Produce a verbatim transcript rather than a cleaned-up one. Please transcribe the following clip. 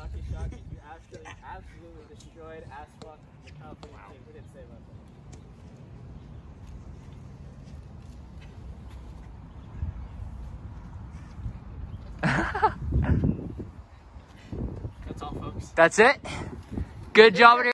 Shocky, Shocky, you absolutely, absolutely destroyed as fuck the confidence team. We didn't say about that. That's all, folks. That's it. Good job.